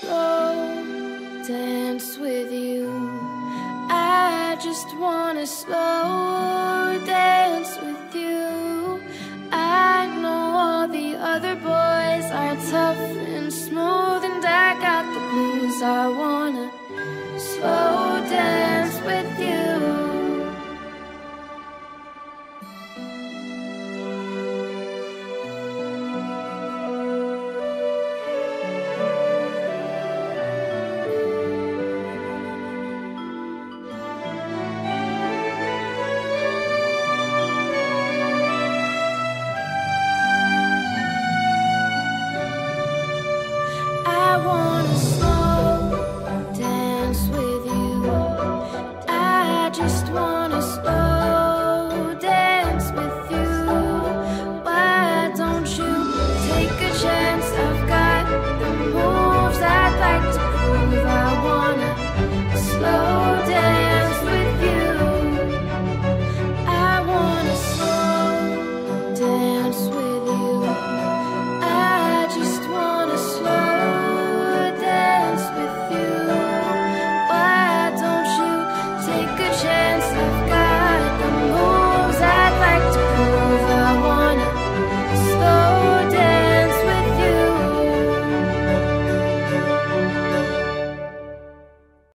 slow dance with you. I just wanna slow dance with you. I know all the other boys are tough and smooth, and I got the blues. I want